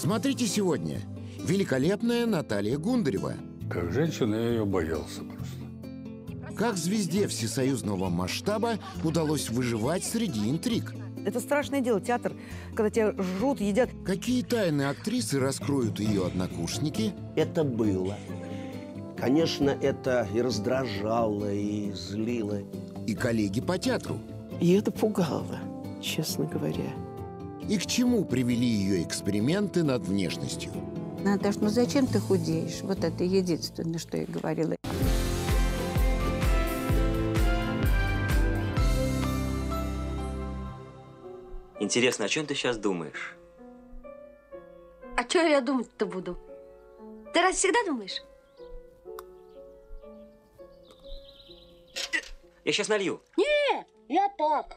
Смотрите сегодня. Великолепная Наталья Гундарева. Как женщина я ее боялся просто. Как звезде всесоюзного масштаба удалось выживать среди интриг. Это страшное дело, театр, когда тебя жрут, едят. Какие тайны актрисы раскроют ее однокурсники? Это было. Конечно, это и раздражало, и злило. И коллеги по театру. И это пугало, честно говоря. И к чему привели ее эксперименты над внешностью? Наташ, ну зачем ты худеешь? Вот это единственное, что я говорила. Интересно, о чем ты сейчас думаешь? А что я думать-то буду? Ты раз всегда думаешь? Я сейчас налью. Не, я так.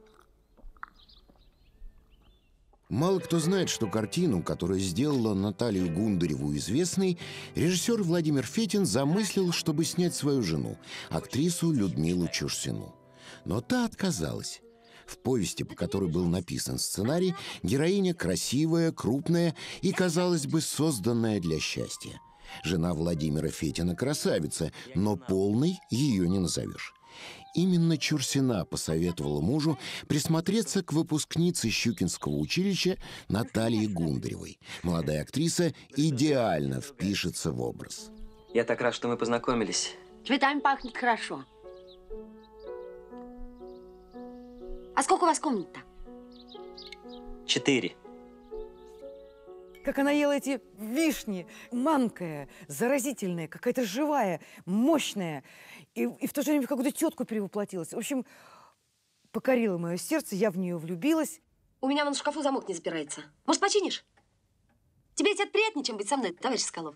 Мало кто знает, что картину, которая сделала Наталью Гундареву известной, режиссер Владимир Фетин замыслил, чтобы снять свою жену, актрису Людмилу Чурсину. Но та отказалась. В повести, по которой был написан сценарий, героиня красивая, крупная и, казалось бы, созданная для счастья. Жена Владимира Фетина красавица, но полной ее не назовешь. Именно Чурсина посоветовала мужу присмотреться к выпускнице Щукинского училища Наталье Гундаревой. Молодая актриса идеально впишется в образ. Я так рад, что мы познакомились. Цветами пахнет хорошо. А сколько у вас комнат-то? 4. Как она ела эти вишни, манкая, заразительная, какая-то живая, мощная. И в то же время в какую-то тетку перевоплотилась. В общем, покорила мое сердце, я в нее влюбилась. У меня вон в шкафу замок не запирается. Может, починишь? Тебе ведь это приятнее, чем быть со мной, товарищ Соколов.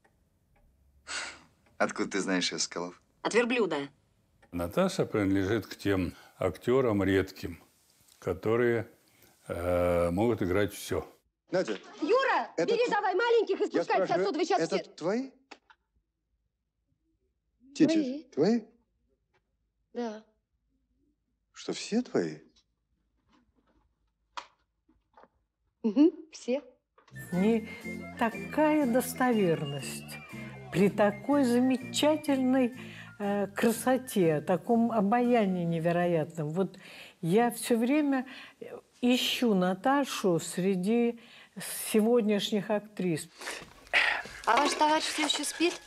Откуда ты знаешь ее, Соколов? От верблюда. Наташа принадлежит к тем актерам редким, которые могут играть все. Надя. Юра, бери давай маленьких и спускайся отсюда. Вы сейчас это все... твои? Тетя, твои? Да. Что, все твои? Угу, все. Не такая достоверность при такой замечательной красоте, таком обаянии невероятном. Вот я все время ищу Наташу среди сегодняшних актрис. А ваш товарищ все еще спит?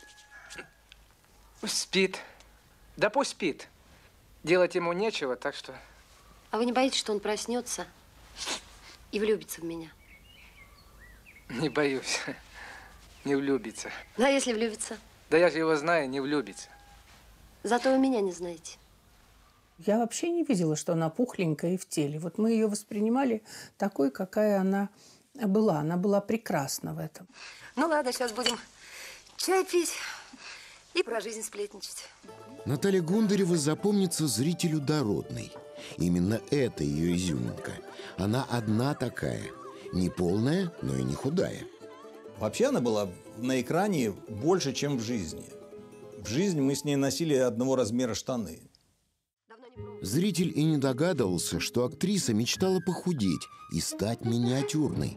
Спит. Да пусть спит. Делать ему нечего, так что... А вы не боитесь, что он проснется и влюбится в меня? Не боюсь. Не влюбится. Ну, а если влюбится? Да я же его знаю, не влюбится. Зато вы меня не знаете. Я вообще не видела, что она пухленькая и в теле. Вот мы ее воспринимали такой, какая она была. Она была прекрасна в этом. Ну ладно, сейчас будем чай пить и про жизнь сплетничать. Наталья Гундарева запомнится зрителю дородной. Именно это ее изюминка. Она одна такая. Не полная, но и не худая. Вообще она была на экране больше, чем в жизни. В жизни мы с ней носили одного размера штаны. Зритель и не догадывался, что актриса мечтала похудеть и стать миниатюрной.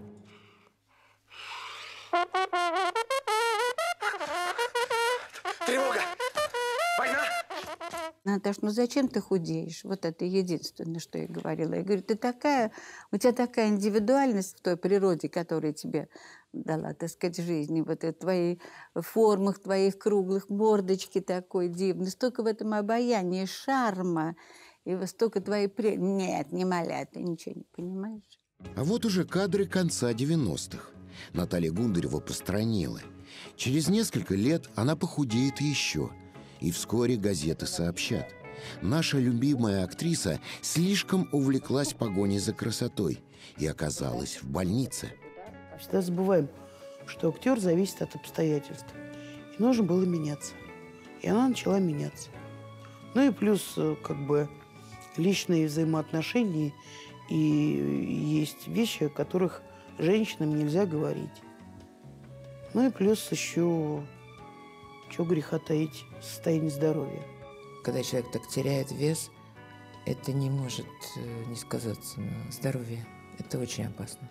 Тревога! Война! Наташ, ну зачем ты худеешь? Вот это единственное, что я говорила. Я говорю, ты такая, у тебя такая индивидуальность в той природе, которая тебе дала, так сказать, жизнь. Вот в твоих формах, твоих круглых, мордочки такой дивной. Столько в этом обаяния, шарма. И столько твоей... Нет, не моля, ты ничего не понимаешь. А вот уже кадры конца 90-х. Наталья Гундарева постранила. Через несколько лет она похудеет еще. И вскоре газеты сообщат. Наша любимая актриса слишком увлеклась погоней за красотой и оказалась в больнице. Всегда забываем, что актер зависит от обстоятельств. И нужно было меняться. И она начала меняться. Ну и плюс, как бы, личные взаимоотношения. И есть вещи, о которых женщинам нельзя говорить. Ну и плюс еще, чего греха таить, состояние здоровья. Когда человек так теряет вес, это не может не сказаться на здоровье. Это очень опасно.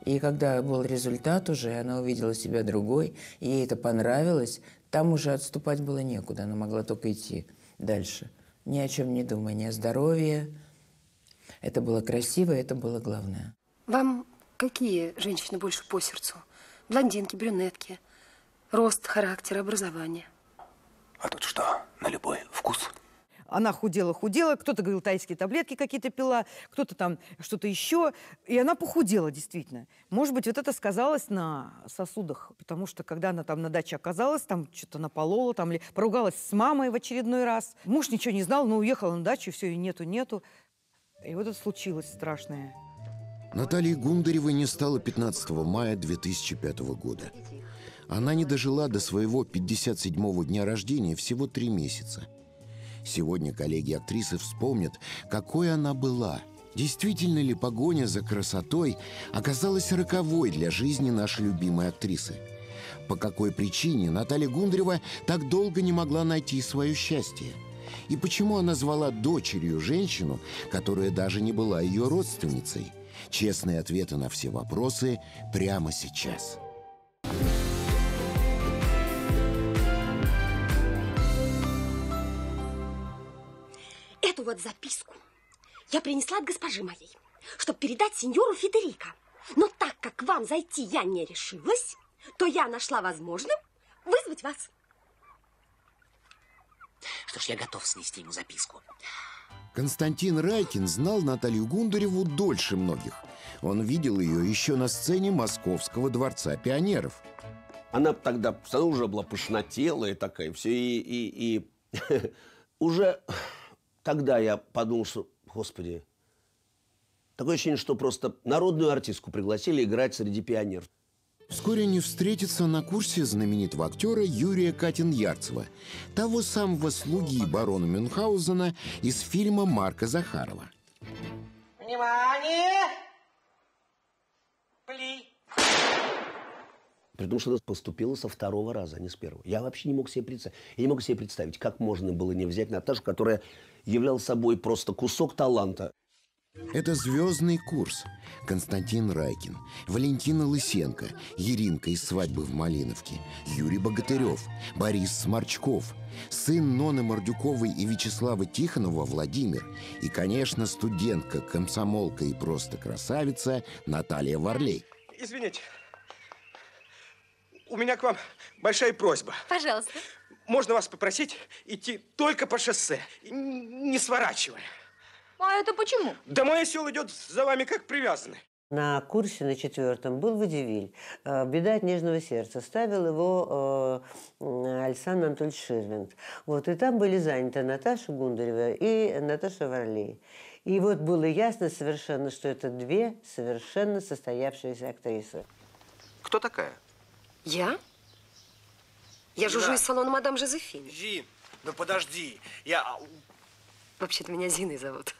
И когда был результат уже, она увидела себя другой, и ей это понравилось, там уже отступать было некуда, она могла только идти дальше. Ни о чем не думая, ни о здоровье. Это было красиво, это было главное. Вам какие женщины больше по сердцу? Блондинки, брюнетки? Рост, характер, образование? А тут что, на любой вкус? Она худела, кто-то говорил, тайские таблетки какие-то пила, кто-то там что-то еще. И она похудела, действительно. Может быть, вот это сказалось на сосудах, потому что, когда она там на даче оказалась, там что-то наполола, там, или поругалась с мамой в очередной раз. Муж ничего не знал, но уехала на дачу, и все, и нету. И вот это случилось страшное. Натальи Гундаревой не стало 15 мая 2005 года. Она не дожила до своего 57-го дня рождения всего 3 месяца. Сегодня коллеги актрисы вспомнят, какой она была. Действительно ли погоня за красотой оказалась роковой для жизни нашей любимой актрисы? По какой причине Наталья Гундарева так долго не могла найти свое счастье? И почему она звала дочерью женщину, которая даже не была ее родственницей? Честные ответы на все вопросы прямо сейчас. Эту вот записку я принесла от госпожи моей, чтобы передать сеньору Федерико. Но так как к вам зайти я не решилась, то я нашла возможным вызвать вас. Что ж, я готов снести ему записку. Константин Райкин знал Наталью Гундареву дольше многих. Он видел ее еще на сцене Московского дворца пионеров. Она тогда уже была пышнотелая такая, все, и уже тогда я подумал, что, господи, такое ощущение, что просто народную артистку пригласили играть среди пионеров. Вскоре они встретятся на курсе знаменитого актера Юрия Катин-Ярцева, того самого слуги барона Мюнхгаузена из фильма Марка Захарова. Внимание! Пли! При том, что она поступила со 2-го раза, а не с 1-го. Я вообще не мог себе представить. Я не мог себе представить, как можно было не взять Наташу, которая являла собой просто кусок таланта. Это звездный курс. Константин Райкин, Валентина Лысенко, Еринка из «Свадьбы в Малиновке», Юрий Богатырев, Борис Сморчков, сын Ноны Мордюковой и Вячеслава Тихонова Владимир и, конечно, студентка, комсомолка и просто красавица Наталья Варлей. Извините, у меня к вам большая просьба. Пожалуйста. Можно вас попросить идти только по шоссе, не сворачивая. А это почему? Да мой осел идет за вами как привязанный. На курсе на 4-м был водевиль «Беда от нежного сердца». Ставил его Александр Анатольевич Ширвинд. Вот, и там были заняты Наташа Гундарева и Наташа Варлей. И вот было ясно совершенно, что это 2 совершенно состоявшиеся актрисы. Кто такая? Я? Я жужжу из салона мадам Жозефины. Зин, ну подожди, я... Вообще-то меня Зиной зовут.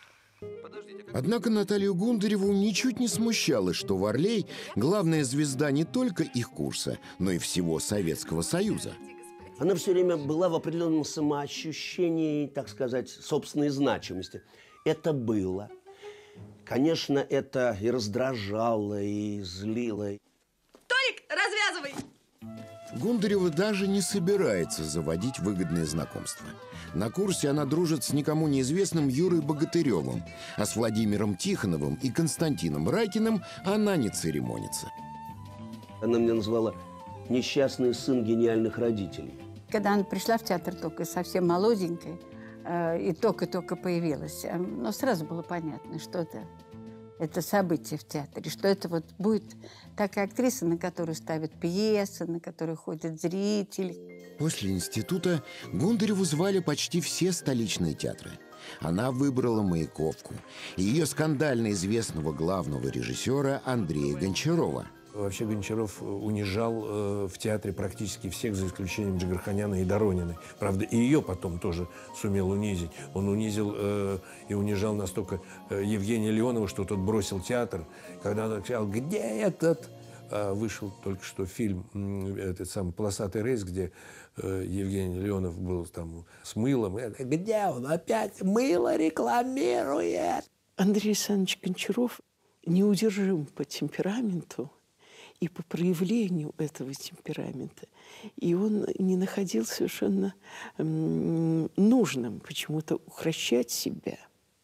Однако Наталью Гундареву ничуть не смущало, что Варлей – главная звезда не только их курса, но и всего Советского Союза. Она все время была в определенном самоощущении, так сказать, собственной значимости. Это было. Конечно, это и раздражало, и злило. Толик, развязывай! Гундарева даже не собирается заводить выгодные знакомства. На курсе она дружит с никому неизвестным Юрой Богатыревым, а с Владимиром Тихоновым и Константином Райкиным она не церемонится. Она меня назвала «несчастный сын гениальных родителей». Когда она пришла в театр только совсем молоденькой, и только-только появилась, но сразу было понятно, что это событие в театре, что это вот будет такая актриса, на которую ставят пьесы, на которую ходят зрители. После института Гундареву звали почти все столичные театры. Она выбрала Маяковку и ее скандально известного главного режиссера Андрея Гончарова. Вообще Гончаров унижал в театре практически всех, за исключением Джигарханяна и Дорониной. Правда, и ее потом тоже сумел унизить. Он унизил и унижал настолько Евгения Леонова, что тот бросил театр. Когда она кричала: «Где этот?» Вышел только что фильм, этот самый «Полосатый рейс», где Евгений Леонов был там с мылом. «Где он опять мыло рекламирует?» Андрей Александрович Гончаров неудержим по темпераменту и по проявлению этого темперамента. И он не находил совершенно нужным почему-то укращать себя.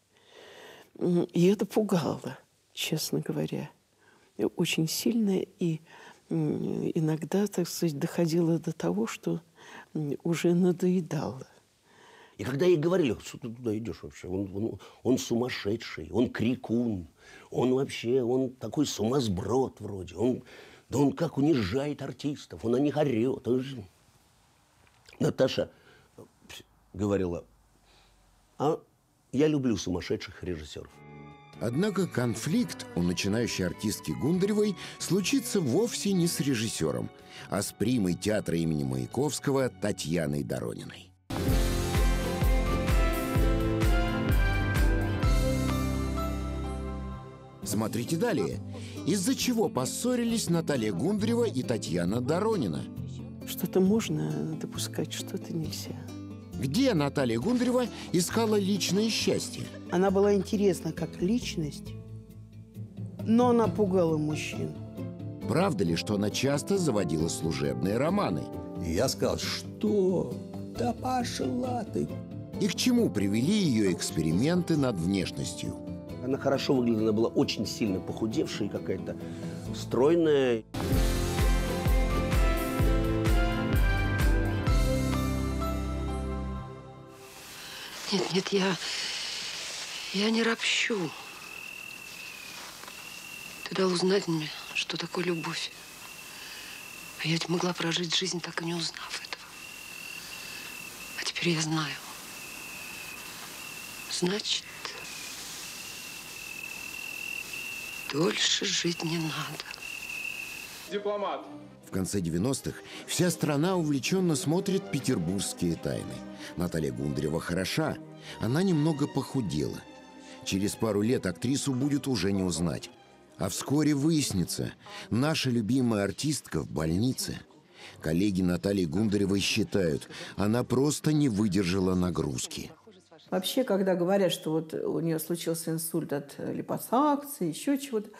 И это пугало, честно говоря, очень сильно. И иногда, так сказать, доходило до того, что уже надоедало. И когда ей говорили, что ты туда идешь вообще, он сумасшедший, он крикун, он вообще, он такой сумасброд вроде, он как унижает артистов, он на них орет. Наташа говорила, а я люблю сумасшедших режиссеров. Однако конфликт у начинающей артистки Гундаревой случится вовсе не с режиссером, а с примой театра имени Маяковского Татьяной Дорониной. Смотрите далее. Из-за чего поссорились Наталья Гундарева и Татьяна Доронина? Что-то можно допускать, что-то нельзя. Где Наталья Гундарева искала личное счастье? Она была интересна как личность, но она пугала мужчин. Правда ли, что она часто заводила служебные романы? И я сказал, что? Да пошла ты. И к чему привели ее эксперименты над внешностью? Она хорошо выглядела, она была очень сильно похудевшая, какая-то стройная. Нет, я не ропщу. Ты дал узнать мне, что такое любовь. А я ведь могла прожить жизнь, так и не узнав этого. А теперь я знаю. Значит, дольше жить не надо. Дипломат. В конце 90-х вся страна увлеченно смотрит «Петербургские тайны». Наталья Гундарева хороша, она немного похудела. Через пару лет актрису будет уже не узнать. А вскоре выяснится, наша любимая артистка в больнице. Коллеги Натальи Гундаревой считают, она просто не выдержала нагрузки. Вообще, когда говорят, что вот у нее случился инсульт от липосакции, еще чего-то,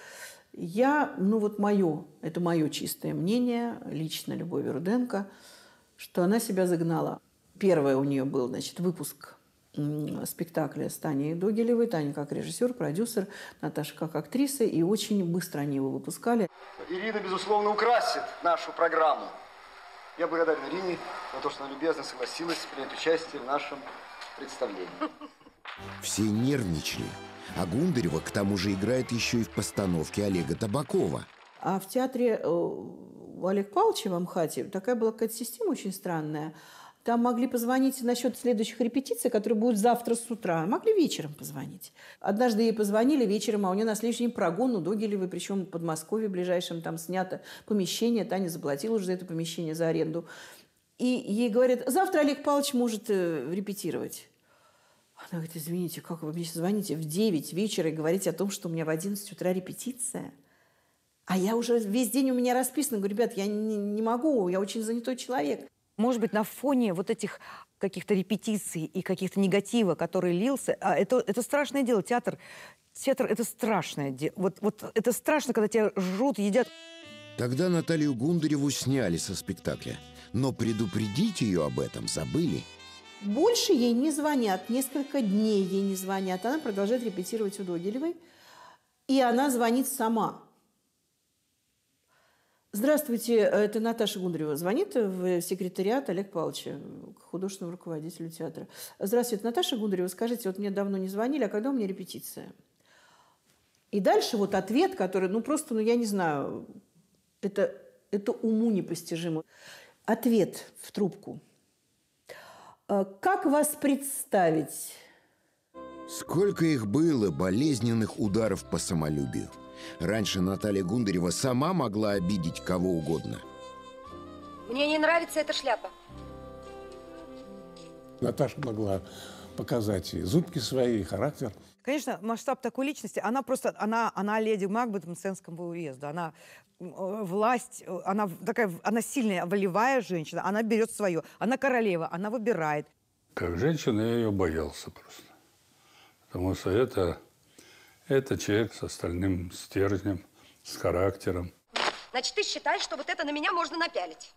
это мое чистое мнение, лично Любови Руденко, что она себя загнала. Первое у нее был, выпуск спектакля с Таней Догилевой. Таня как режиссер, продюсер, Наташа как актриса. И очень быстро они его выпускали. Ирина, безусловно, украсит нашу программу. Я благодарен Ирине за то, что она любезно согласилась принять участие в нашем представлении. Все нервничали. А Гундарева, к тому же, играет еще и в постановке Олега Табакова. А в театре у Олега Павловича в Амхате такая была какая-то система очень странная. Там могли позвонить насчет следующих репетиций, которые будут завтра с утра. Могли вечером позвонить. Однажды ей позвонили вечером, а у нее на следующий день прогон у Догилевой, причем в Подмосковье ближайшем, там снято помещение. Таня заплатила уже за это помещение, за аренду. И ей говорят, завтра Олег Павлович может репетировать. Она говорит, извините, как вы мне звоните в 9 вечера и говорите о том, что у меня в 11 утра репетиция? А я уже весь день у меня расписано. Говорю, ребят, я не могу, я очень занятой человек. Может быть, на фоне вот этих каких-то репетиций и каких-то негатива, который лился, это страшное дело. Театр это страшное дело. Вот это страшно, когда тебя жрут, едят. Тогда Наталью Гундареву сняли со спектакля. Но предупредить ее об этом забыли. Больше ей не звонят, несколько дней ей не звонят. Она продолжает репетировать у Догилевой, и она звонит сама. Здравствуйте, это Наташа Гундарева. Звонит в секретариат Олега Павловича, художественному руководителю театра. Здравствуйте, Наташа Гундарева. Скажите, вот мне давно не звонили, а когда у меня репетиция? И дальше вот ответ, который, я не знаю, это уму непостижимо. Ответ в трубку. Как вас представить? Сколько их было, болезненных ударов по самолюбию. Раньше Наталья Гундарева сама могла обидеть кого угодно. Мне не нравится эта шляпа. Наташа могла показать и зубки свои, и характер. Конечно, масштаб такой личности, она леди Макбет Мценского уезда. Она власть, она сильная, волевая женщина, она берет свое. Она королева, она выбирает. Как женщина я ее боялся просто. Потому что Это человек с остальным стержнем, с характером. Значит, ты считаешь, что вот это на меня можно напялить?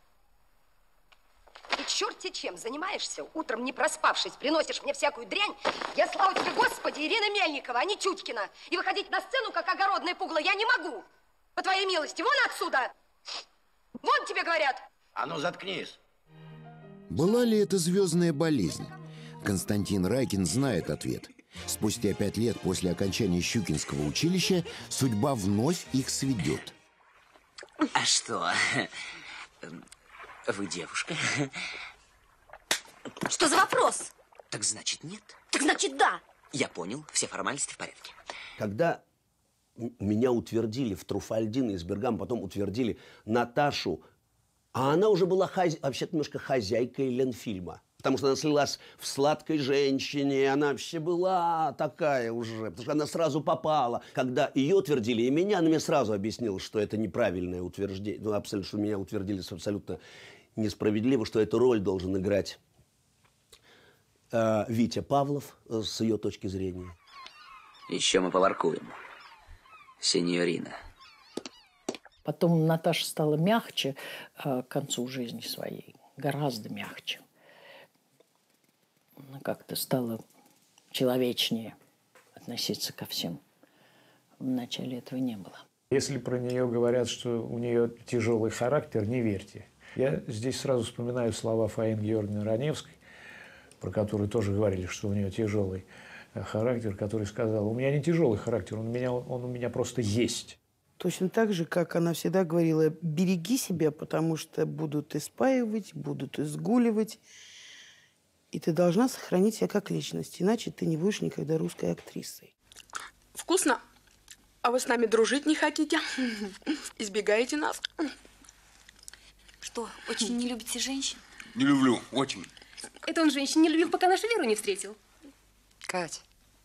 И черти чем занимаешься, утром не проспавшись, приносишь мне всякую дрянь. Я, слава тебе, Господи, Ирина Мельникова, а не Тютькина. И выходить на сцену, как огородное пугло, я не могу. По твоей милости, вон отсюда. Вон тебе говорят. А ну, заткнись. Была ли это звездная болезнь? Константин Райкин знает ответ. Спустя 5 лет после окончания Щукинского училища судьба вновь их сведет. А что? Вы девушка? Что за вопрос? Так значит, нет. Так значит, да. Я понял, все формальности в порядке. Когда меня утвердили в Труфальдино из Бергама, потом утвердили Наташу, а она уже была вообще-то немножко хозяйкой Ленфильма. Потому что она слилась в «Сладкой женщине», она вообще была такая уже, потому что она сразу попала. Когда ее утвердили, и меня, она мне сразу объяснила, что это неправильное утверждение, ну, абсолютно, что меня утвердили абсолютно несправедливо, что эту роль должен играть Витя Павлов с ее точки зрения. Еще мы поваркуем, сеньорина. Потом Наташа стала мягче к концу жизни своей, гораздо мягче. Она как-то стала человечнее относиться ко всем. Вначале этого не было. Если про нее говорят, что у нее тяжелый характер, не верьте. Я здесь сразу вспоминаю слова Фаины Георгиевны Раневской, про которую тоже говорили, что у нее тяжелый характер, который сказала: у меня не тяжелый характер, он у меня просто есть. Точно так же, как она всегда говорила: береги себя, потому что будут испаивать, будут изгуливать. И ты должна сохранить себя как личность, иначе ты не будешь никогда русской актрисой. Вкусно? А вы с нами дружить не хотите? Избегаете нас? Что, очень не любите женщин? Не люблю, очень. Это он женщин не любил, пока нашу Веру не встретил. Кать.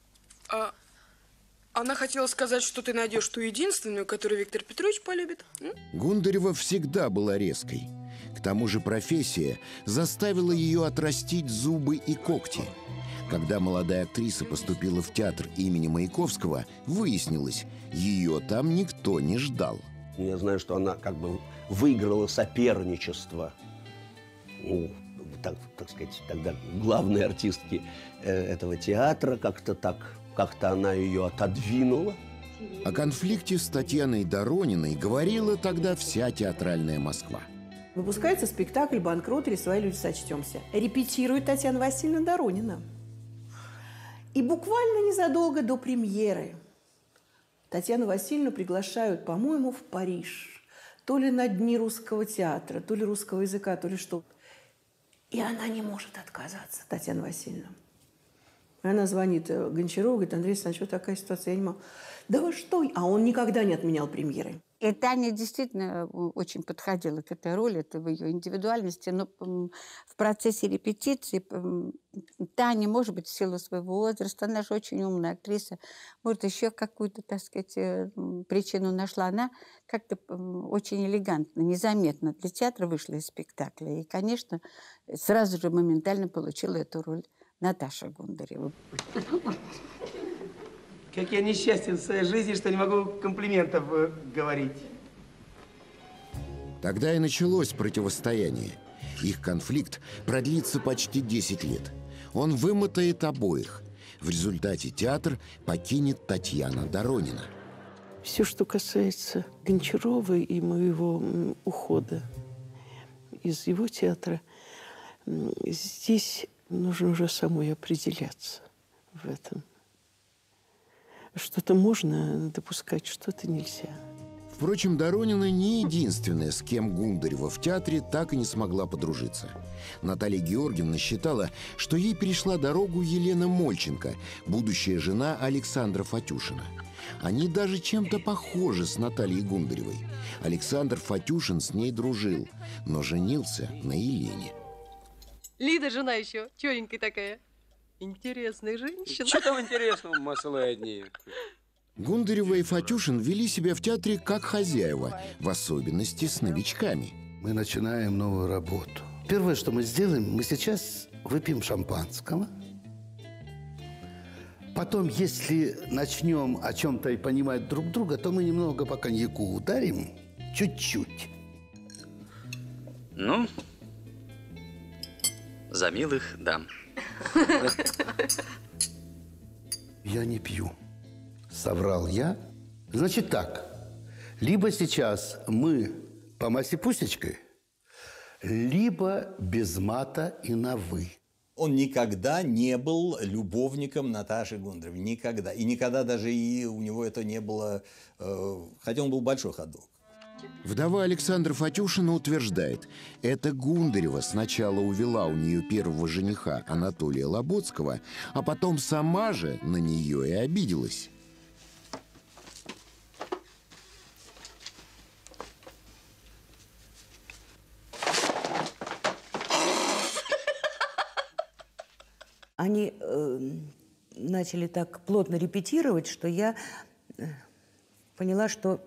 Она хотела сказать, что ты найдешь ту единственную, которую Виктор Петрович полюбит. Гундарева всегда была резкой. К тому же профессия заставила ее отрастить зубы и когти. Когда молодая актриса поступила в театр имени Маяковского, выяснилось, ее там никто не ждал. Я знаю, что она как бы выиграла соперничество. Ну, так сказать, тогда главной артистки этого театра, как-то она ее отодвинула. О конфликте с Татьяной Дорониной говорила тогда вся театральная Москва. Выпускается спектакль «Банкрот» или «Свои люди, сочтемся». Репетирует Татьяна Васильевна Доронина. И буквально незадолго до премьеры Татьяну Васильевну приглашают, по-моему, в Париж. То ли на дни русского театра, то ли русского языка, то ли что. И она не может отказаться, Татьяна Васильевна. Она звонит Гончарову, говорит: Андрей Александрович, вот такая ситуация, я не могу. Да вы что? А он никогда не отменял премьеры. И Таня действительно очень подходила к этой роли, это в ее индивидуальности, но в процессе репетиции Таня, может быть, в силу своего возраста, она же очень умная актриса, может, еще какую-то, так сказать, причину нашла. Она как-то очень элегантно, незаметно для театра вышла из спектакля. И, конечно, сразу же моментально получила эту роль Наташа Гундарева. Как я несчастен в своей жизни, что не могу комплиментов говорить. Тогда и началось противостояние. Их конфликт продлится почти 10 лет. Он вымотает обоих. В результате театр покинет Татьяна Доронина. Все, что касается Гончарова и моего ухода из его театра, здесь нужно уже самой определяться в этом. Что-то можно допускать, что-то нельзя. Впрочем, Доронина не единственная, с кем Гундарева в театре так и не смогла подружиться. Наталья Георгиевна считала, что ей перешла дорогу Елена Мольченко, будущая жена Александра Фатюшина. Они даже чем-то похожи с Натальей Гундаревой. Александр Фатюшин с ней дружил, но женился на Елене. Лида жена еще, черненькая такая. Интересная женщина. Что там интересного, маслы одни? Гундарева и Фатюшин вели себя в театре как хозяева, в особенности с новичками. Мы начинаем новую работу. Первое, что мы сделаем, мы сейчас выпьем шампанского, Потом, если начнем о чем-то и понимать друг друга, то мы немного по коньяку ударим. Чуть-чуть. Ну, за милых дам. Я не пью. Соврал я. Значит так. Либо сейчас мы по Масе Пусечкой, либо без мата и на «вы». Он никогда не был любовником Наташи Гундаревой. Никогда. И никогда даже и у него это не было... хотя он был большой ходок. Вдова Александра Фатюшина утверждает, это Гундарева сначала увела у нее первого жениха Анатолия Лоботского, а потом сама же на нее и обиделась. Они начали так плотно репетировать, что я поняла, что,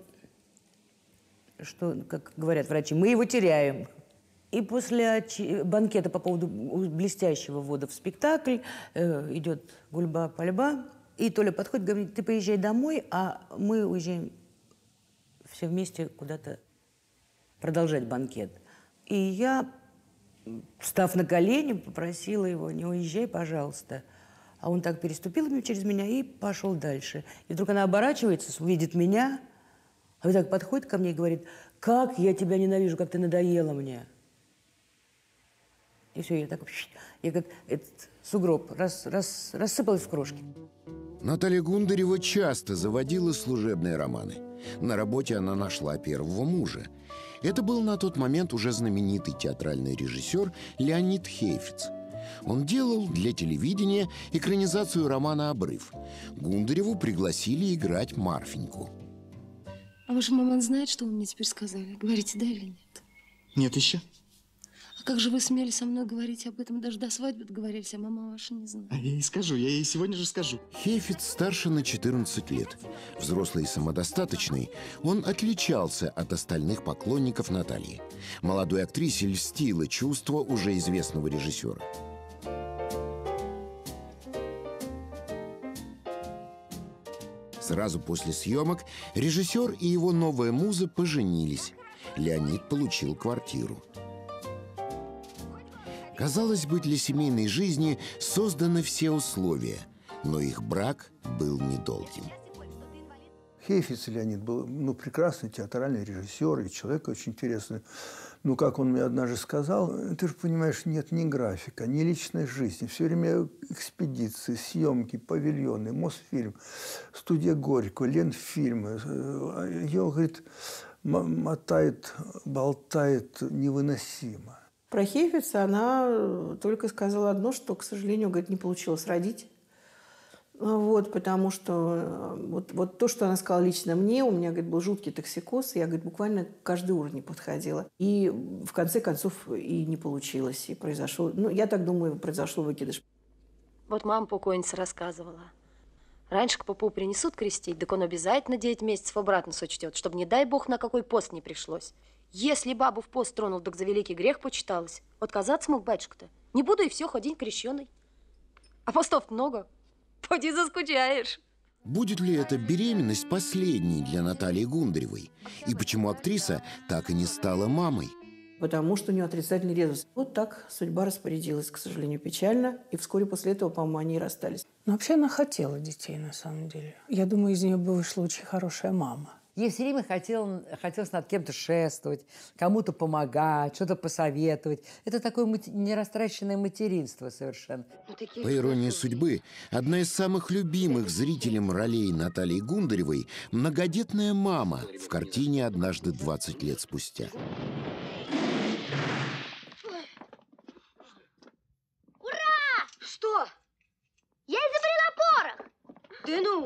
как говорят врачи, мы его теряем. И после банкета по поводу блестящего ввода в спектакль идет гульба-пальба, и Толя подходит, говорит, ты поезжай домой, а мы уезжаем все вместе куда-то продолжать банкет. И я, встав на колени, попросила его, не уезжай, пожалуйста. А он так переступил через меня и пошел дальше. И вдруг она оборачивается, увидит меня, а вот так подходит ко мне и говорит, как я тебя ненавижу, как ты надоела мне. И все, я как этот сугроб рассыпалась в крошки. Наталья Гундарева часто заводила служебные романы. На работе она нашла первого мужа. Это был на тот момент уже знаменитый театральный режиссер Леонид Хейфиц. Он делал для телевидения экранизацию романа «Обрыв». Гундареву пригласили играть Марфеньку. А ваша мама знает, что вы мне теперь сказали? Говорите, да или нет? Нет еще. А как же вы смели со мной говорить об этом? Даже до свадьбы договорились, а мама ваша не знает. А я ей скажу, я ей сегодня же скажу. Хейфиц старше на 14 лет. Взрослый и самодостаточный, он отличался от остальных поклонников Натальи. Молодой актрисе льстило чувство уже известного режиссера. Сразу после съемок режиссер и его новая муза поженились. Леонид получил квартиру. Казалось бы, для семейной жизни созданы все условия, но их брак был недолгим. Хейфиц Леонид был прекрасный театральный режиссер и человек очень интересный. Ну, как он мне однажды сказал, ты же понимаешь, нет ни графика, ни личной жизни. Все время экспедиции, съемки, павильоны, Мосфильм, студия Горького, Ленфильмы. Ее, говорит, мотает, болтает невыносимо. Про Хейфица она только сказала одно, что, к сожалению, говорит, не получилось родить. Вот, потому что вот то, что она сказала лично мне, у меня, говорит, был жуткий токсикоз, я, говорит, буквально каждый уровень подходила. И в конце концов и не получилось, и произошел, я так думаю, произошел выкидыш. Вот мама покойница рассказывала. Раньше к попу принесут крестить, так он обязательно 9 месяцев обратно сочтет, чтобы, не дай бог, на какой пост не пришлось. Если бабу в пост тронул, так за великий грех почиталось. Отказаться мог батюшка-то. Не буду и все, ходить крещеный. А постов много. Поди заскучаешь. Будет ли эта беременность последней для Натальи Гундаревой? И почему актриса так и не стала мамой? Потому что у нее отрицательный резус. Вот так судьба распорядилась, к сожалению, печально. И вскоре после этого, по-моему, они и расстались. Но вообще она хотела детей, на самом деле. Я думаю, из нее бы вышла очень хорошая мама. Ей все время хотелось над кем-то шествовать, кому-то помогать, что-то посоветовать. Это такое нерастраченное материнство совершенно. По иронии судьбы, одна из самых любимых зрителям ролей Натальи Гундаревой – многодетная мама в картине «Однажды 20 лет спустя». Ура! Что? Я изобрела порох! Да ну!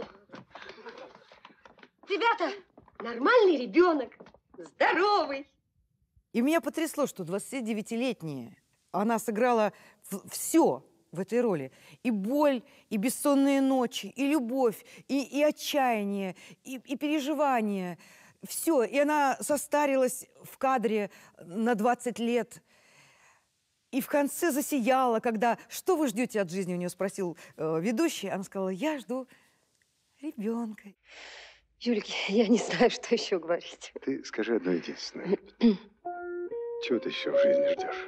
Ребята, нормальный ребенок, здоровый. И меня потрясло, что 29-летняя, она сыграла все в этой роли. И боль, и бессонные ночи, и любовь, и отчаяние, и переживания. Все. И она состарилась в кадре на 20 лет. И в конце засияла, когда «Что вы ждете от жизни?» у нее спросил ведущий. Она сказала: «Я жду ребенка». Юлик, я не знаю, что еще говорить. Ты скажи одно единственное. Чего ты еще в жизни ждешь?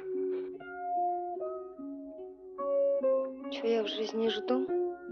Чего я в жизни жду?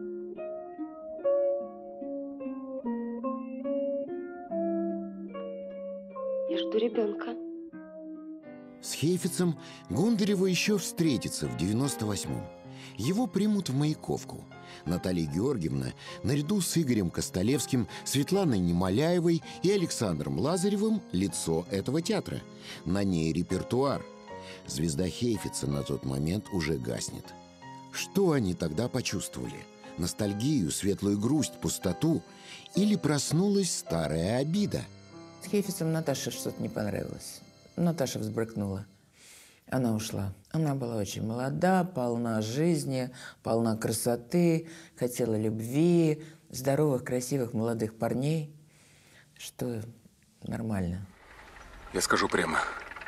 Я жду ребенка. С Хейфицем Гундарева еще встретится в 98-м. Его примут в Маяковку. Наталья Георгиевна наряду с Игорем Костолевским, Светланой Немоляевой и Александром Лазаревым – лицо этого театра. На ней репертуар. Звезда Хейфица на тот момент уже гаснет. Что они тогда почувствовали? Ностальгию, светлую грусть, пустоту? Или проснулась старая обида? С Хейфицем Наташе что-то не понравилось. Наташа взбрыкнула. Она ушла. Она была очень молода, полна жизни, полна красоты, хотела любви, здоровых, красивых молодых парней, что нормально. Я скажу прямо.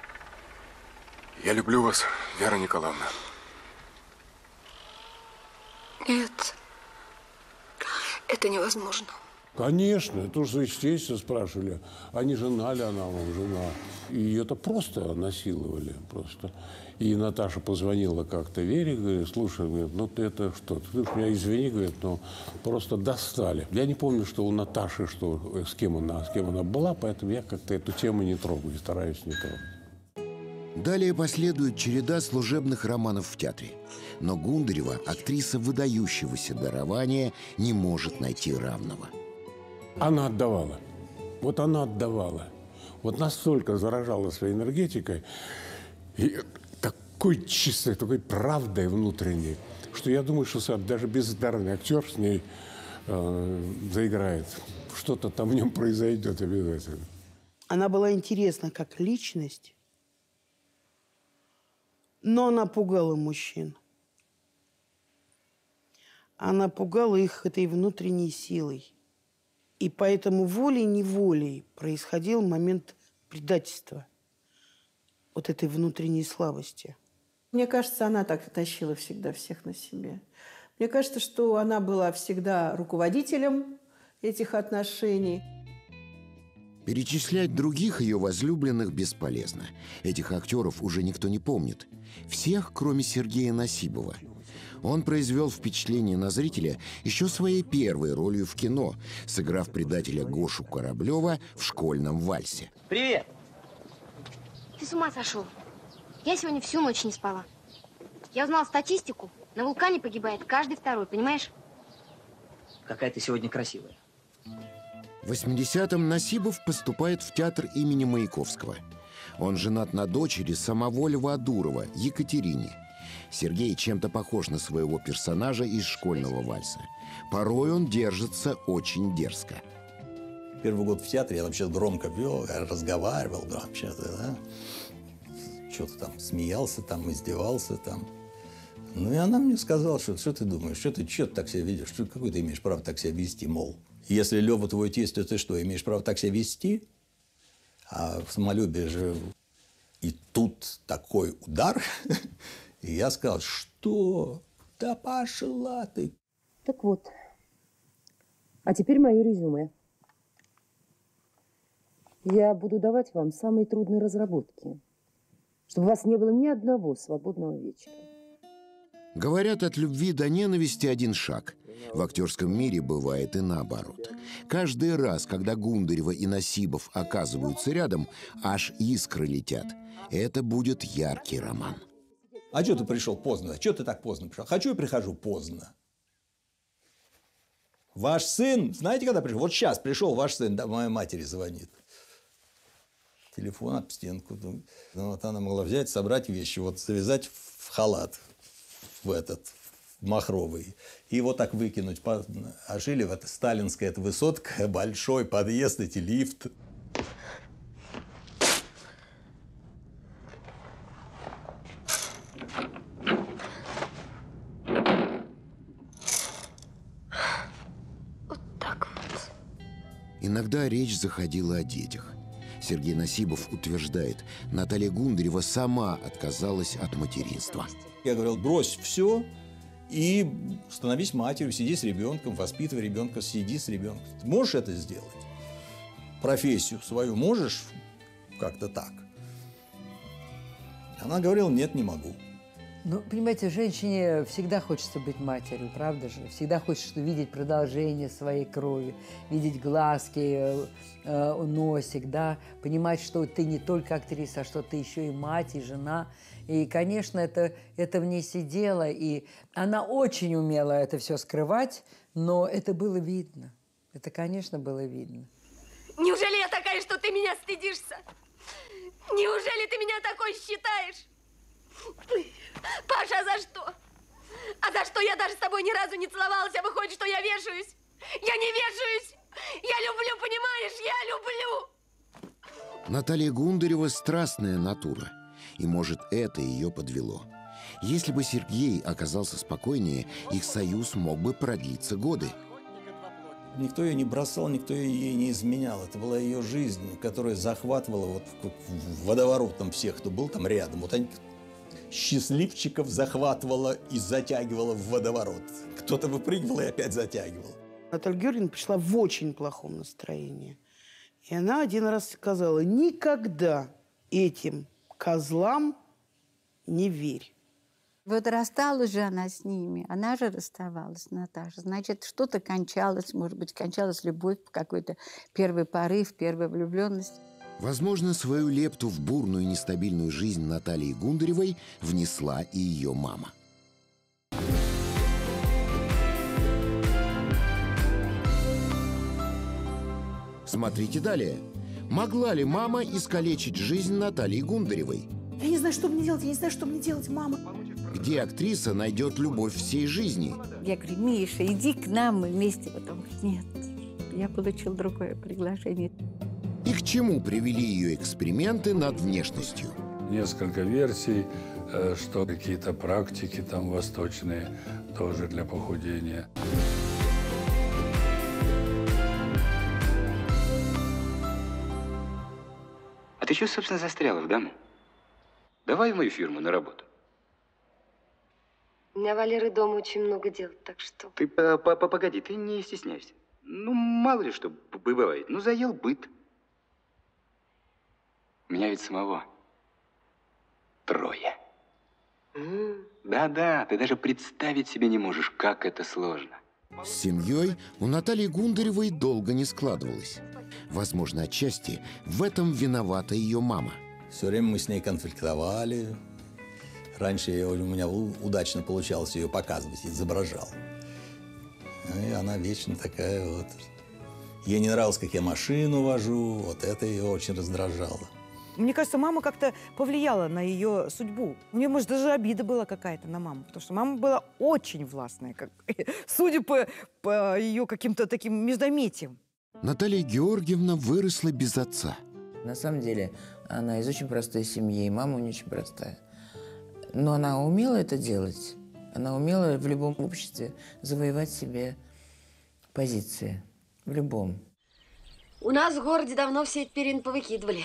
Я люблю вас, Вера Николаевна. Нет, это невозможно. Конечно, это уже естественно спрашивали, а не жена ли она вам, жена. И это просто насиловали, просто. И Наташа позвонила как-то Вере, говорит: слушай, говорит, ну ты это что, ты уж меня извини, говорит, но просто достали. Я не помню, что у Наташи, что, с кем она была, поэтому я как-то эту тему не трогаю, стараюсь не трогать. Далее последует череда служебных романов в театре. Но Гундарева, актриса выдающегося дарования, не может найти равного. Она отдавала. Вот она отдавала. Вот настолько заражала своей энергетикой и такой чистой, такой правдой внутренней, что я думаю, что даже бездарный актер с ней заиграет. Что-то там в нем произойдет обязательно. Она была интересна как личность, но она пугала мужчин. Она пугала их этой внутренней силой. И поэтому волей-неволей происходил момент предательства, вот этой внутренней слабости. Мне кажется, она так тащила всегда всех на себе. Мне кажется, что она была всегда руководителем этих отношений. Перечислять других ее возлюбленных бесполезно. Этих актеров уже никто не помнит. Всех, кроме Сергея Насибова. Он произвел впечатление на зрителя еще своей первой ролью в кино, сыграв предателя Гошу Кораблева в «Школьном вальсе». Привет! Ты с ума сошел? Я сегодня всю ночь не спала. Я узнала статистику. На вулкане погибает каждый второй, понимаешь? Какая ты сегодня красивая. В 80-м Насибов поступает в театр имени Маяковского. Он женат на дочери самого Льва Дурова, Екатерине. Сергей чем-то похож на своего персонажа из «Школьного вальса». Порой он держится очень дерзко. Первый год в театре я там сейчас громко вел, разговаривал громко, да? Что-то там смеялся, там издевался, там. Ну и она мне сказала, что ты думаешь, что ты так себя ведешь, какой ты имеешь право так себя вести, мол. Если Лёва твой тесть, то ты что, имеешь право так себя вести? А в самолюбие же... И тут такой удар... И я сказал, что? Да пошла ты. Так вот. А теперь мое резюме. Я буду давать вам самые трудные разработки, чтобы у вас не было ни одного свободного вечера. Говорят, от любви до ненависти один шаг. В актерском мире бывает и наоборот. Каждый раз, когда Гундарева и Насибов оказываются рядом, аж искры летят. Это будет яркий роман. А что ты пришел поздно? Чего ты так поздно пришел? Хочу и прихожу поздно. Ваш сын, знаете, когда пришел? Вот сейчас пришел ваш сын, да, моей матери звонит. Телефон об стенку. Ну, вот она могла взять, собрать вещи, вот завязать в халат, в махровый, и вот так выкинуть. А жили в это сталинская высотка, большой подъезд, эти лифт. Иногда речь заходила о детях. Сергей Насибов утверждает, Наталья Гундарева сама отказалась от материнства. Я говорил, брось все и становись матерью, сиди с ребенком, воспитывай ребенка, сиди с ребенком. Ты можешь это сделать? Профессию свою можешь как-то так? Она говорила, нет, не могу. Ну, понимаете, женщине всегда хочется быть матерью, правда же? Всегда хочется видеть продолжение своей крови, видеть глазки, носик, да? Понимать, что ты не только актриса, а что ты еще и мать, и жена. И, конечно, это в ней сидело, и она очень умела это все скрывать, но это было видно. Это, конечно, было видно. Неужели я такая, что ты меня стыдишься? Неужели ты меня такой считаешь? Паша, а за что? А за что я даже с тобой ни разу не целовалась, а выходит, что я вешаюсь? Я не вешаюсь! Я люблю, понимаешь? Я люблю! Наталья Гундарева – страстная натура. И, может, это ее подвело. Если бы Сергей оказался спокойнее, их союз мог бы продлиться годы. Никто ее не бросал, никто ей не изменял. Это была ее жизнь, которая захватывала вот в водоворот там всех, кто был там рядом. Вот они счастливчиков захватывала и затягивала в водоворот. Кто-то выпрыгивал и опять затягивал. Наталья Георгиевна пришла в очень плохом настроении. И она один раз сказала, никогда этим козлам не верь. Вот рассталась же она с ними, она же расставалась, Наташа. Значит, что-то кончалось, может быть, кончалась любовь, какой-то первый порыв, первая влюбленность. Возможно, свою лепту в бурную и нестабильную жизнь Натальи Гундаревой внесла и ее мама. Смотрите далее. Могла ли мама искалечить жизнь Натальи Гундаревой? Я не знаю, что мне делать, я не знаю, что мне делать, мама. Где актриса найдет любовь всей жизни? Я говорю, Миша, иди к нам, мы вместе. Потом говорит, нет, я получил другое приглашение. И к чему привели ее эксперименты над внешностью? Несколько версий, что какие-то практики там восточные тоже для похудения. А ты что, собственно, застряла в дому? Давай в мою фирму на работу. У меня, Валеры, дома очень много дел, так что... Ты погоди, ты не стесняйся. Ну, мало ли что бывает. Ну, заел быт. Меня ведь самого 3. Да-да, ты даже представить себе не можешь, как это сложно. С семьей у Натальи Гундаревой долго не складывалось. Возможно, отчасти в этом виновата ее мама. Все время мы с ней конфликтовали. Раньше у меня удачно получалось ее показывать, изображал. И она вечно такая вот. Ей не нравилось, как я машину вожу. Вот это ее очень раздражало. Мне кажется, мама как-то повлияла на ее судьбу. Мне, может, даже обида была какая-то на маму. Потому что мама была очень властная, судя по ее каким-то таким междометиям. Наталья Георгиевна выросла без отца. На самом деле, она из очень простой семьи, и мама у нее очень простая. Но она умела это делать. Она умела в любом обществе завоевать себе позиции. В любом. У нас в городе давно все эти перины повыкидывали.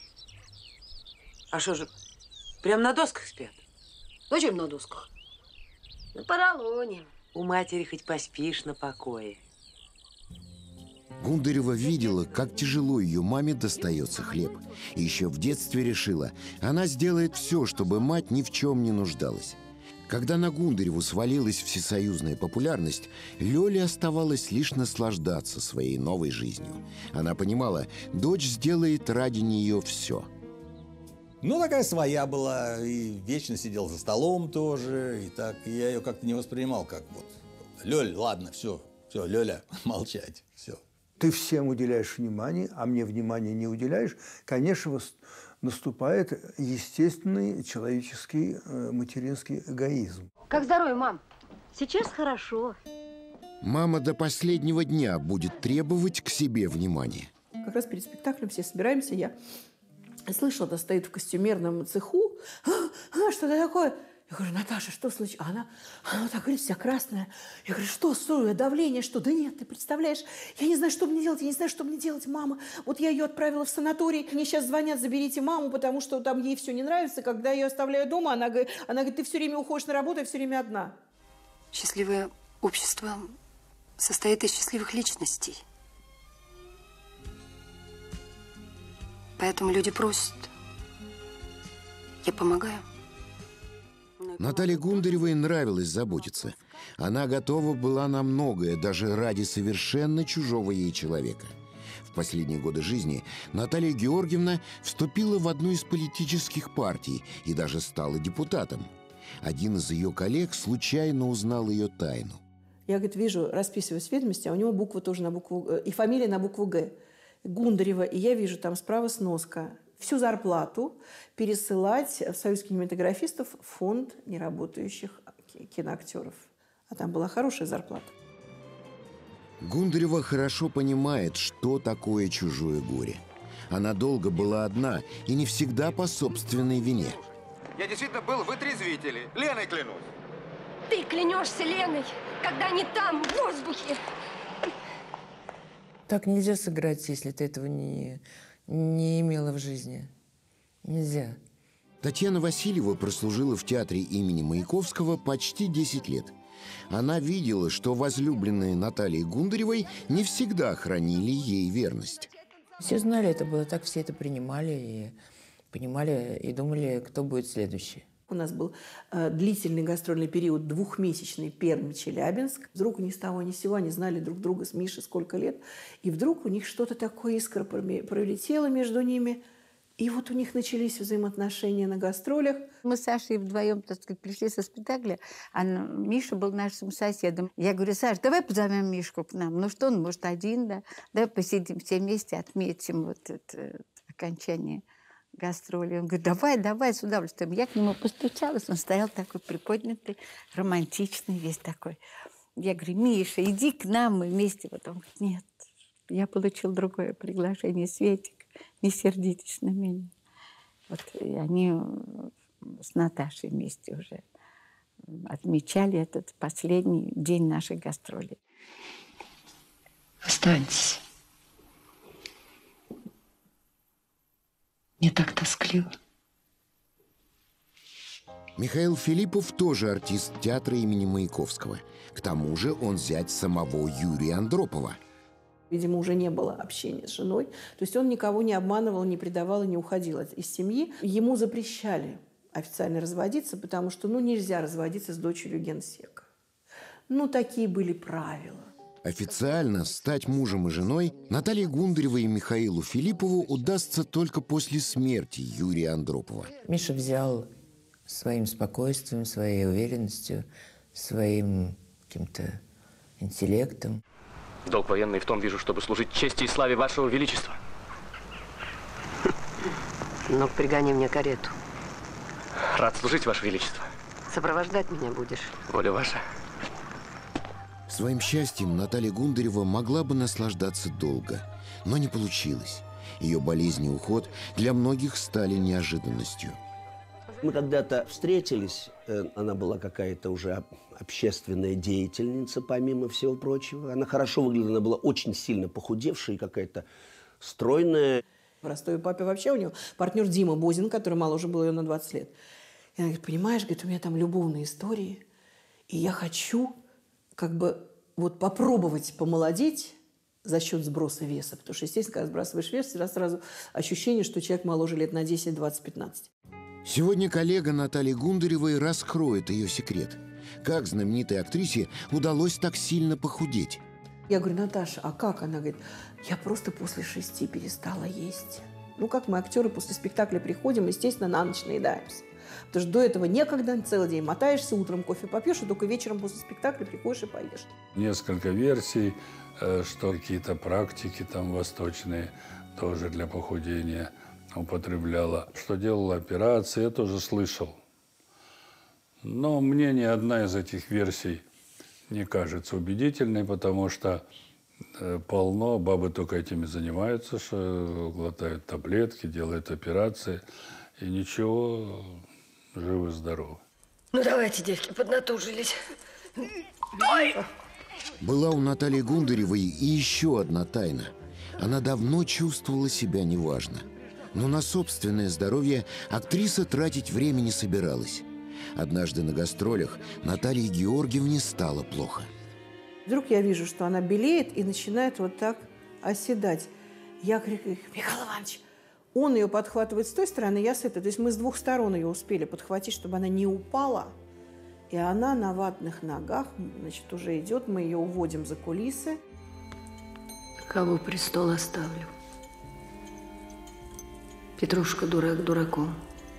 А что же, прям на досках спят? Зачем на досках? На поролоне. У матери хоть поспишь на покое. Гундарева видела, как тяжело ее маме достается хлеб. И еще в детстве решила, она сделает все, чтобы мать ни в чем не нуждалась. Когда на Гундареву свалилась всесоюзная популярность, Лёле оставалось лишь наслаждаться своей новой жизнью. Она понимала, дочь сделает ради нее все. Ну, такая своя была, и вечно сидел за столом тоже, и так. И я ее как-то не воспринимал, как вот, Лёль, ладно, все, Лёля, молчать, все. Ты всем уделяешь внимание, а мне внимания не уделяешь, конечно, наступает естественный человеческий материнский эгоизм. Как здоровье, мам? Сейчас хорошо. Мама до последнего дня будет требовать к себе внимания. Как раз перед спектаклем все собираемся, я слышу, она стоит в костюмерном цеху. Что это такое? Я Я говорю, Наташа, что случилось? Она так говорит, вся красная. Я говорю, что, давление, что? Да нет, ты представляешь, я не знаю, что мне делать, я не знаю, что мне делать, мама. Вот я ее отправила в санаторий, мне сейчас звонят, заберите маму, потому что там ей все не нравится. Когда я ее оставляю дома, она говорит, ты все время уходишь на работу, я все время одна. Счастливое общество состоит из счастливых личностей. Поэтому люди просят. Я помогаю. Наталье Гундаревой нравилось заботиться. Она готова была на многое, даже ради совершенно чужого ей человека. В последние годы жизни Наталья Георгиевна вступила в одну из политических партий и даже стала депутатом. Один из ее коллег случайно узнал ее тайну. Я, говорит, вижу, расписываюсь в ведомости, а у него буква тоже на букву и фамилия на букву Г. Гундарева, и я вижу там справа сноска. Всю зарплату пересылать в Союз кинематографистов в фонд неработающих киноактеров. А там была хорошая зарплата. Гундарева хорошо понимает, что такое чужое горе. Она долго была одна и не всегда по собственной вине. Я действительно был в вытрезвителе. Леной клянусь. Ты клянешься Леной, когда не там, в воздухе. Так нельзя сыграть, если ты этого не имела в жизни. Нельзя. Татьяна Васильева прослужила в театре имени Маяковского почти 10 лет. Она видела, что возлюбленные Натальи Гундаревой не всегда хранили ей верность. Все знали, это было так, все это принимали и понимали, и думали, кто будет следующий. У нас был длительный гастрольный период, двухмесячный, Пермь-Челябинск. Вдруг ни с того ни с сего они знали друг друга с Мишей сколько лет. И вдруг у них что-то такое, искра пролетела между ними. И вот у них начались взаимоотношения на гастролях. Мы с Сашей вдвоем, так сказать, пришли со спектакля, а Миша был нашим соседом. Я говорю, Саш, давай позовем Мишку к нам. Ну что он, может, один, да? Давай посидим все вместе, отметим вот это окончание гастроли. Он говорит, давай, с удовольствием. Я к нему постучалась, он стоял такой приподнятый, романтичный, весь такой. Я говорю, Миша, иди к нам, мы вместе. Вот он говорит, нет, я получил другое приглашение, Светик, не сердитесь на меня. Вот и они с Наташей вместе уже отмечали этот последний день нашей гастроли. Останьтесь. Мне так тоскливо. Михаил Филиппов тоже артист театра имени Маяковского. К тому же он зять самого Юрия Андропова. Видимо, уже не было общения с женой. То есть он никого не обманывал, не предавал и не уходил из семьи. Ему запрещали официально разводиться, потому что нельзя разводиться с дочерью генсека. Такие были правила. Официально стать мужем и женой Наталье Гундаревой и Михаилу Филиппову удастся только после смерти Юрия Андропова. Миша взял своим спокойствием, своей уверенностью, своим каким-то интеллектом. Долг военный в том вижу, чтобы служить чести и славе вашего величества. Ну, пригони мне карету. Рад служить, ваше величество. Сопровождать меня будешь? Воля ваша. Своим счастьем Наталья Гундарева могла бы наслаждаться долго, но не получилось. Ее болезнь и уход для многих стали неожиданностью. Мы когда-то встретились, она была какая-то уже общественная деятельница, помимо всего прочего. Она хорошо выглядела, она была очень сильно похудевшая и какая-то стройная. В Ростове-Папе вообще у него партнер Дима Бозин, который моложе был ее на 20 лет. И она говорит, понимаешь, говорит, у меня там любовные истории, и я хочу попробовать помолодеть за счет сброса веса. Потому что, естественно, когда сбрасываешь вес, всегда сразу ощущение, что человек моложе лет на 10, 20, 15. Сегодня коллега Натальи Гундаревой раскроет ее секрет. Как знаменитой актрисе удалось так сильно похудеть? Я говорю, Наташа, а как? Она говорит, я просто после 6 перестала есть. Как мы, актеры, после спектакля приходим, естественно, на ночь наедаемся. Потому что до этого некогда, целый день мотаешься, утром кофе попьешь, и только вечером после спектакля приходишь и поешь. Несколько версий, что какие-то практики там восточные тоже для похудения употребляла. Что делала операции, я тоже слышал. Но мне ни одна из этих версий не кажется убедительной, потому что полно, бабы только этим и занимаются, что глотают таблетки, делают операции, и ничего, живы-здоровы. Ну, давайте, девки, поднатужились. Ой! Была у Натальи Гундаревой и еще одна тайна. Она давно чувствовала себя неважно. Но на собственное здоровье актриса тратить время не собиралась. Однажды на гастролях Наталье Георгиевне стало плохо. Вдруг я вижу, что она белеет и начинает вот так оседать. Я крикну: Михаил Иванович! Он ее подхватывает с той стороны, я с этой. То есть мы с двух сторон ее успели подхватить, чтобы она не упала. И она на ватных ногах, значит, уже идет. Мы ее уводим за кулисы. Кого престол оставлю? Петрушка дурак дураком.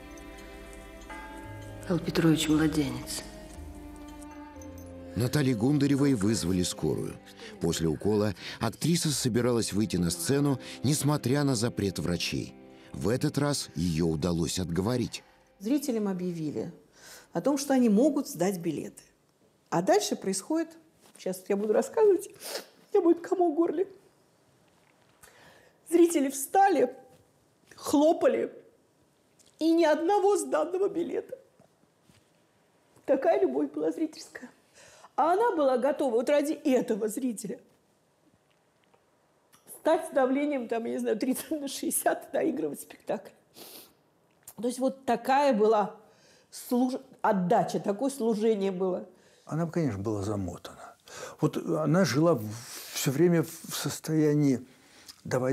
Павел Петрович младенец. Наталье Гундаревой вызвали скорую. После укола актриса собиралась выйти на сцену, несмотря на запрет врачей. В этот раз ее удалось отговорить. Зрителям объявили о том, что они могут сдать билеты. А дальше происходит, сейчас я буду рассказывать, у меня будет комок в горле. Зрители встали, хлопали, и ни одного сданного билета. Такая любовь была зрительская. А она была готова вот ради этого зрителя стать с давлением, там, я не знаю, 30/60, доигрывать спектакль. То есть вот такая была отдача, такое служение было. Она, конечно, была замотана. Вот она жила все время в состоянии давай,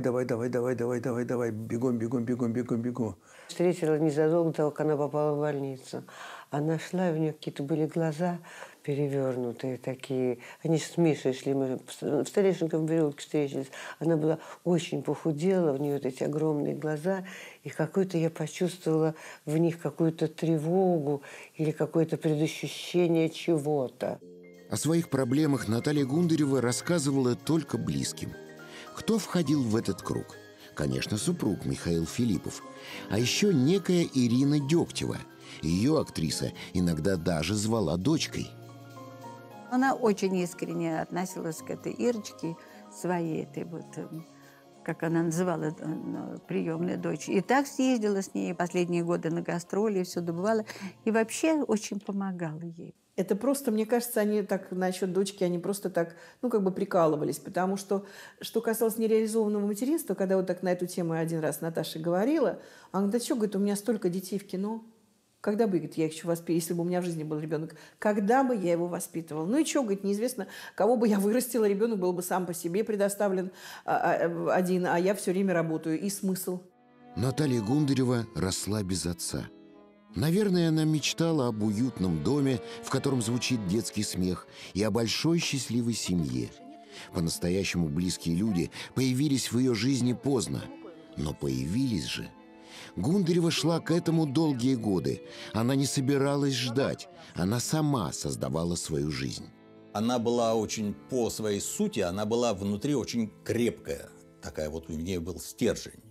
бегом. Встретила незадолго до того, как она попала в больницу. Она шла, и у нее какие-то были глаза перевернутые такие. Они с Мишей шли, мы в Столешниковом переулке встретились. Она была очень похудела, у нее вот эти огромные глаза, и какую-то я почувствовала в них какую-то тревогу или какое-то предощущение чего-то. О своих проблемах Наталья Гундарева рассказывала только близким. Кто входил в этот круг? Конечно, супруг Михаил Филиппов. А еще некая Ирина Дегтева. Ее актриса иногда даже звала дочкой. Она очень искренне относилась к этой Ирочке, своей этой вот, как она называла, приемной дочь. И так съездила с ней последние годы на гастроли, все добывала. И вообще очень помогала ей. Это просто, мне кажется, они так насчет дочки, они просто так, ну, как бы прикалывались. Потому что касалось нереализованного материнства, когда вот так на эту тему один раз Наташа говорила, она говорит: да что, говорит, у меня столько детей в кино. Когда бы, говорит, я их еще воспитывала, если бы у меня в жизни был ребенок, когда бы я его воспитывала? Ну и что, говорит, неизвестно, кого бы я вырастила, ребенок был бы сам по себе предоставлен один, а я все время работаю. И смысл? Наталья Гундарева росла без отца. Наверное, она мечтала об уютном доме, в котором звучит детский смех, и о большой счастливой семье. По-настоящему близкие люди появились в ее жизни поздно, но появились же. Гундарева шла к этому долгие годы. Она не собиралась ждать. Она сама создавала свою жизнь. Она была очень, по своей сути, она была внутри очень крепкая. Такая вот у нее был стержень.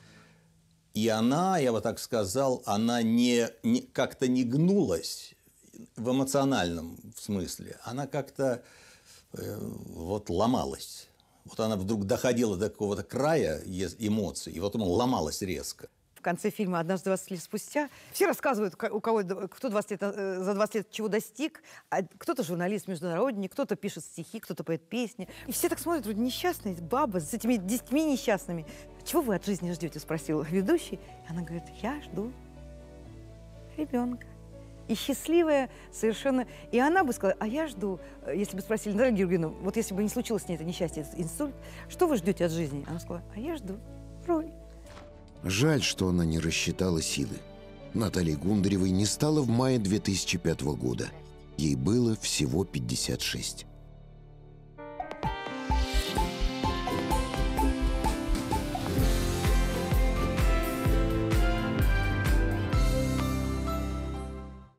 И она, я бы так сказал, она как-то не гнулась в эмоциональном смысле. Она как-то вот ломалась. Вот она вдруг доходила до какого-то края эмоций, и вот она ломалась резко. В конце фильма «Однажды 20 лет спустя» все рассказывают, кто 20 лет, за 20 лет чего достиг. А кто-то журналист международник, кто-то пишет стихи, кто-то поет песни. И все так смотрят, вроде несчастные, баба с этими детьми несчастными. «Чего вы от жизни ждете?» – спросил ведущий. И она говорит: я жду ребенка. И счастливая совершенно. И она бы сказала: а я жду, если бы спросили Наталью Георгиевну, вот если бы не случилось с ней это несчастье, инсульт, что вы ждете от жизни? Она сказала: а я жду роль. Жаль, что она не рассчитала силы. Натальи Гундаревой не стало в мае 2005 года. Ей было всего 56.